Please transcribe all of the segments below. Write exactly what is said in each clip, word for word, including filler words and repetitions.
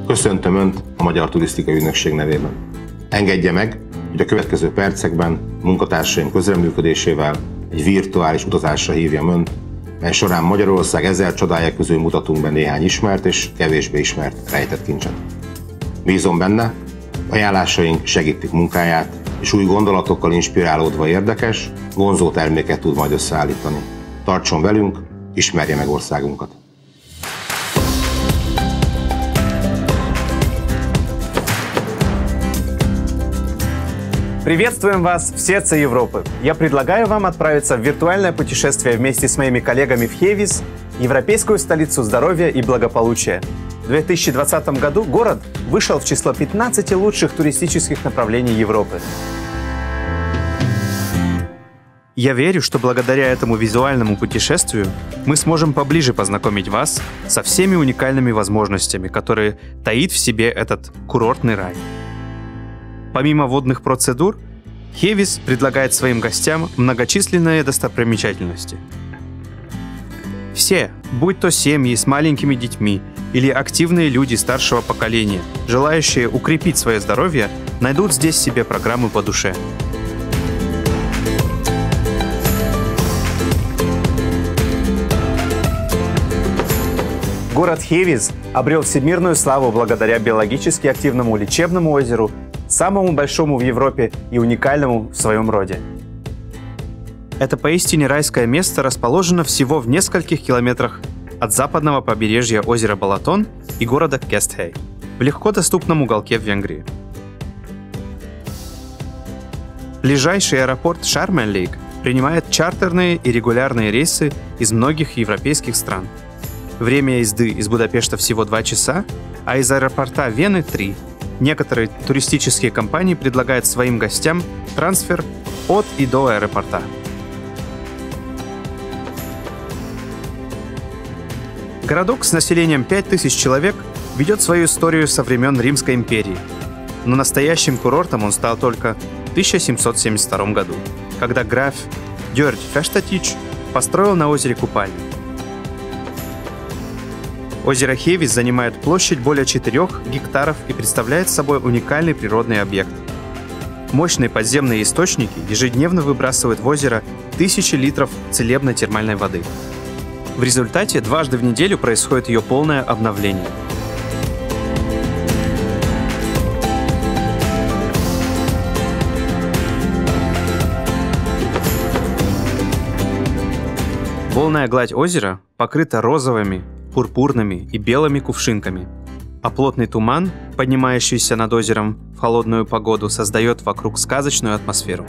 Köszöntöm Önt a Magyar Turisztikai Ügynökség nevében. Engedje meg, hogy a következő percekben munkatársaim közreműködésével egy virtuális utazásra hívjam Önt, mely során Magyarország ezer csodája közül mutatunk be néhány ismert és kevésbé ismert rejtett kincset. Bízom benne, ajánlásaink segítik munkáját, és új gondolatokkal inspirálódva érdekes, vonzó terméket tud majd összeállítani. Tartson velünk, ismerje meg országunkat! Приветствуем вас в сердце Европы. Я предлагаю вам отправиться в виртуальное путешествие вместе с моими коллегами в Хевис, европейскую столицу здоровья и благополучия. В две тысячи двадцатом году город вышел в число пятнадцати лучших туристических направлений Европы. Я верю, что благодаря этому визуальному путешествию мы сможем поближе познакомить вас со всеми уникальными возможностями, которые таит в себе этот курортный рай. Помимо водных процедур, Хевис предлагает своим гостям многочисленные достопримечательности. Все, будь то семьи с маленькими детьми или активные люди старшего поколения, желающие укрепить свое здоровье, найдут здесь себе программы по душе. Город Хевис обрел всемирную славу благодаря биологически активному лечебному озеру, самому большому в Европе и уникальному в своем роде. Это поистине райское место расположено всего в нескольких километрах от западного побережья озера Балатон и города Кестхей, в легко доступном уголке в Венгрии. Ближайший аэропорт Шарм-эль-Шейх принимает чартерные и регулярные рейсы из многих европейских стран. Время езды из Будапешта всего два часа, а из аэропорта Вены — три. Некоторые туристические компании предлагают своим гостям трансфер от и до аэропорта. Городок с населением пять тысяч человек ведет свою историю со времен Римской империи, но настоящим курортом он стал только в тысяча семьсот семьдесят втором году, когда граф Дёрдь Фештатич построил на озере купальню. Озеро Хевис занимает площадь более четырёх гектаров и представляет собой уникальный природный объект. Мощные подземные источники ежедневно выбрасывают в озеро тысячи литров целебной термальной воды. В результате дважды в неделю происходит ее полное обновление. Волная гладь озера покрыта розовыми, пурпурными и белыми кувшинками, а плотный туман, поднимающийся над озером в холодную погоду, создает вокруг сказочную атмосферу.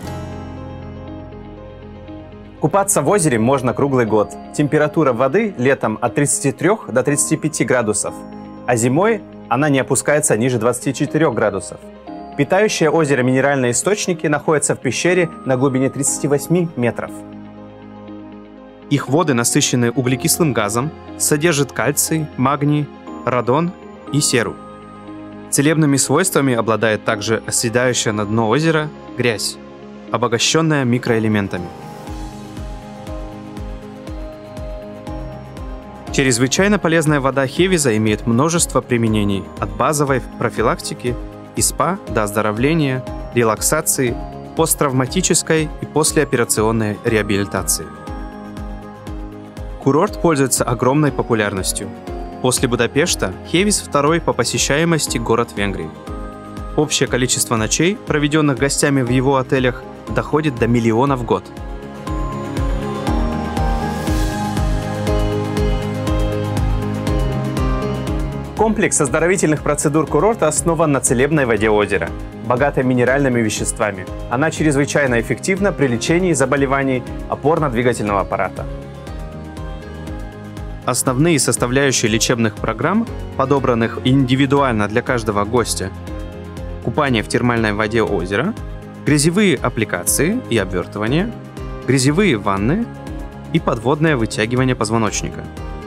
Купаться в озере можно круглый год. Температура воды летом от тридцати трёх до тридцати пяти градусов, а зимой она не опускается ниже двадцати четырёх градусов. Питающие озеро минеральные источники находятся в пещере на глубине тридцати восьми метров. Их воды насыщены углекислым газом, содержат кальций, магний, радон и серу. Целебными свойствами обладает также оседающая на дно озера грязь, обогащенная микроэлементами. Чрезвычайно полезная вода Хевиса имеет множество применений, от базовой профилактики и СПА до оздоровления, релаксации, посттравматической и послеоперационной реабилитации. Курорт пользуется огромной популярностью. После Будапешта Хевис второй по посещаемости город Венгрии. Общее количество ночей, проведенных гостями в его отелях, доходит до миллиона в год. Комплекс оздоровительных процедур курорта основан на целебной воде озера, богатой минеральными веществами. Она чрезвычайно эффективна при лечении заболеваний опорно-двигательного аппарата. Основные составляющие лечебных программ, подобранных индивидуально для каждого гостя: купание в термальной воде озера, грязевые аппликации и обвертывания, грязевые ванны и подводное вытягивание позвоночника.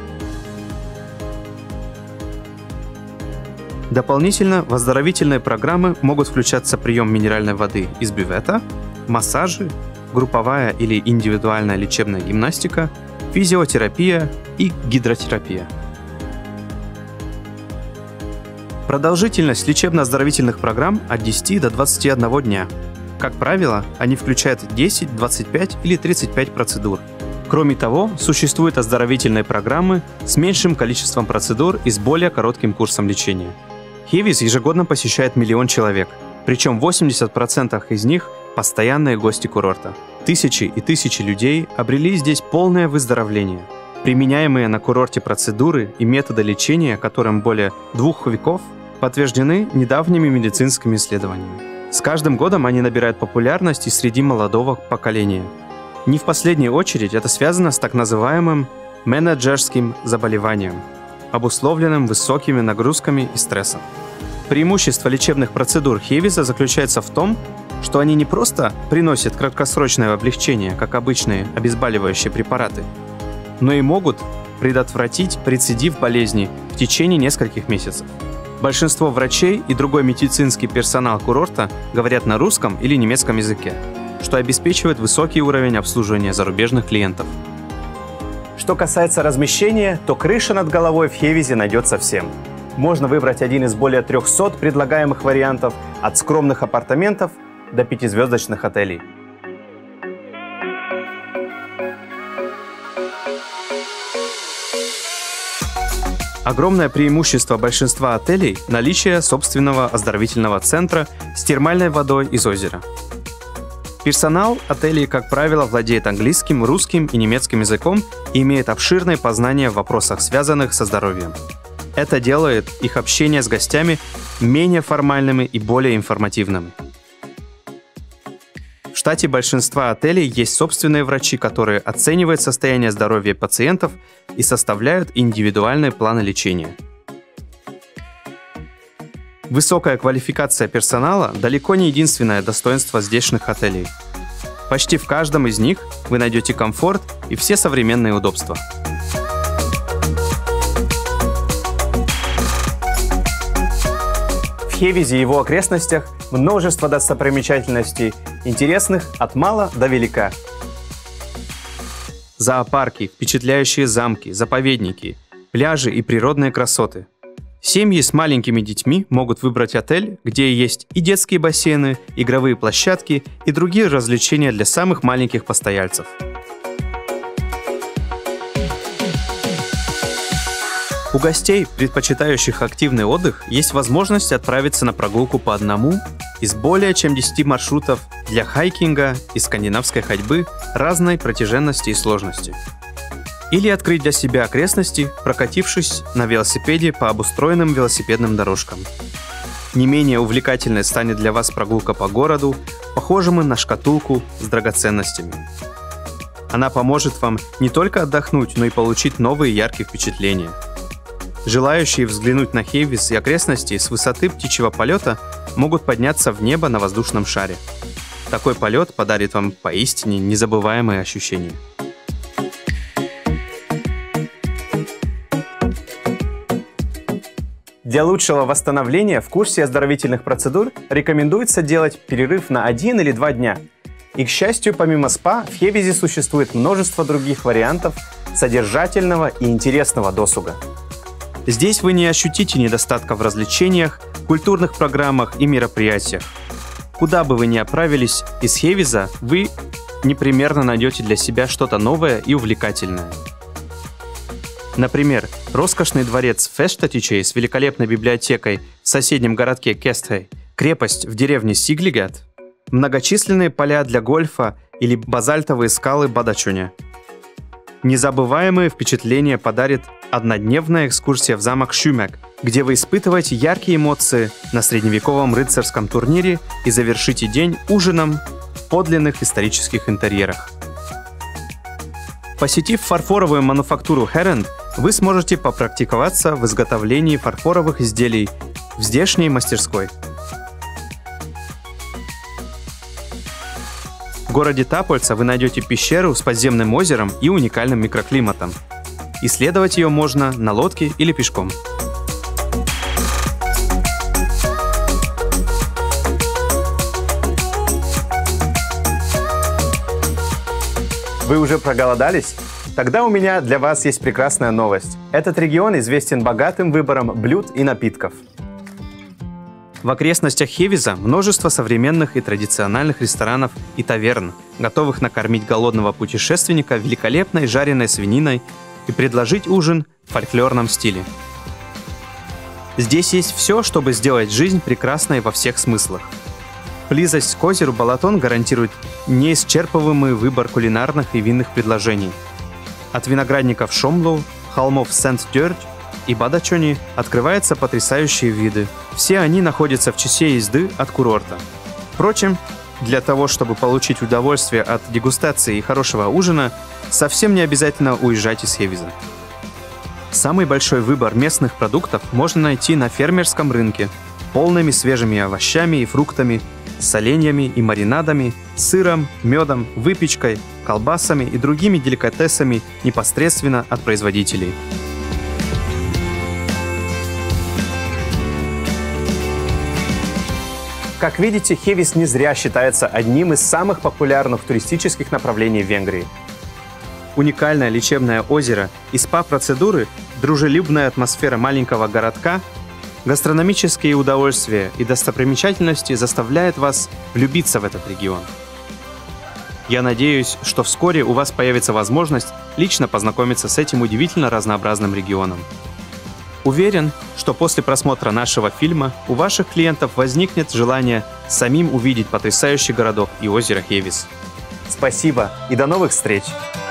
Дополнительно в оздоровительные программы могут включаться прием минеральной воды из бювета, массажи, групповая или индивидуальная лечебная гимнастика, физиотерапия и гидротерапия. Продолжительность лечебно-оздоровительных программ от десяти до двадцати одного дня. Как правило, они включают десять, двадцать пять или тридцать пять процедур. Кроме того, существуют оздоровительные программы с меньшим количеством процедур и с более коротким курсом лечения. Хевис ежегодно посещает миллион человек, причем восемьдесят процентов из них – постоянные гости курорта. Тысячи и тысячи людей обрели здесь полное выздоровление. Применяемые на курорте процедуры и методы лечения, которым более двух веков, подтверждены недавними медицинскими исследованиями. С каждым годом они набирают популярность и среди молодого поколения. Не в последнюю очередь это связано с так называемым менеджерским заболеванием, обусловленным высокими нагрузками и стрессом. Преимущество лечебных процедур Хевиса заключается в том, что они не просто приносят краткосрочное облегчение, как обычные обезболивающие препараты, но и могут предотвратить рецидив болезни в течение нескольких месяцев. Большинство врачей и другой медицинский персонал курорта говорят на русском или немецком языке, что обеспечивает высокий уровень обслуживания зарубежных клиентов. Что касается размещения, то крыша над головой в Хевисе найдется всем. Можно выбрать один из более трёхсот предлагаемых вариантов от скромных апартаментов до пятизвездочных отелей. Огромное преимущество большинства отелей – наличие собственного оздоровительного центра с термальной водой из озера. Персонал отелей, как правило, владеет английским, русским и немецким языком и имеет обширные познания в вопросах, связанных со здоровьем. Это делает их общение с гостями менее формальными и более информативными. В штате большинства отелей есть собственные врачи, которые оценивают состояние здоровья пациентов и составляют индивидуальные планы лечения. Высокая квалификация персонала далеко не единственное достоинство здешних отелей. Почти в каждом из них вы найдете комфорт и все современные удобства. В Хевисе и его окрестностях множество достопримечательностей, интересных от мала до велика. Зоопарки, впечатляющие замки, заповедники, пляжи и природные красоты. Семьи с маленькими детьми могут выбрать отель, где есть и детские бассейны, игровые площадки и другие развлечения для самых маленьких постояльцев. У гостей, предпочитающих активный отдых, есть возможность отправиться на прогулку по одному из более чем десяти маршрутов для хайкинга и скандинавской ходьбы разной протяженности и сложности. Или открыть для себя окрестности, прокатившись на велосипеде по обустроенным велосипедным дорожкам. Не менее увлекательной станет для вас прогулка по городу, похожему на шкатулку с драгоценностями. Она поможет вам не только отдохнуть, но и получить новые яркие впечатления. Желающие взглянуть на Хевис и окрестности с высоты птичьего полета могут подняться в небо на воздушном шаре. Такой полет подарит вам поистине незабываемые ощущения. Для лучшего восстановления в курсе оздоровительных процедур рекомендуется делать перерыв на один или два дня. И, к счастью, помимо спа, в Хевисе существует множество других вариантов содержательного и интересного досуга. Здесь вы не ощутите недостатка в развлечениях, культурных программах и мероприятиях. Куда бы вы ни отправились из Хевиса, вы непременно найдете для себя что-то новое и увлекательное. Например, роскошный дворец Фестатичей с великолепной библиотекой в соседнем городке Кестхей, крепость в деревне Сиглигат, многочисленные поля для гольфа или базальтовые скалы Бадачуня. Незабываемые впечатления подарит однодневная экскурсия в замок Шюмек, где вы испытываете яркие эмоции на средневековом рыцарском турнире и завершите день ужином в подлинных исторических интерьерах. Посетив фарфоровую мануфактуру Херенд, вы сможете попрактиковаться в изготовлении фарфоровых изделий в здешней мастерской. В городе Тапольца вы найдете пещеру с подземным озером и уникальным микроклиматом. Исследовать ее можно на лодке или пешком. Вы уже проголодались? Тогда у меня для вас есть прекрасная новость. Этот регион известен богатым выбором блюд и напитков. В окрестностях Хевиза множество современных и традиционных ресторанов и таверн, готовых накормить голодного путешественника великолепной жареной свининой и предложить ужин в фольклорном стиле. Здесь есть все, чтобы сделать жизнь прекрасной во всех смыслах. Близость к озеру Балатон гарантирует неисчерпываемый выбор кулинарных и винных предложений. От виноградников Шомлоу, холмов Сент-Дёрдь и Бадачони открываются потрясающие виды. Все они находятся в часе езды от курорта. Впрочем, для того, чтобы получить удовольствие от дегустации и хорошего ужина, совсем не обязательно уезжать из Хевиза. Самый большой выбор местных продуктов можно найти на фермерском рынке, полными свежими овощами и фруктами, соленьями и маринадами, сыром, медом, выпечкой, колбасами и другими деликатесами непосредственно от производителей. Как видите, Хевис не зря считается одним из самых популярных туристических направлений в Венгрии. Уникальное лечебное озеро и спа-процедуры, дружелюбная атмосфера маленького городка, гастрономические удовольствия и достопримечательности заставляют вас влюбиться в этот регион. Я надеюсь, что вскоре у вас появится возможность лично познакомиться с этим удивительно разнообразным регионом. Уверен, что после просмотра нашего фильма у ваших клиентов возникнет желание самим увидеть потрясающий городок и озеро Хевис. Спасибо и до новых встреч!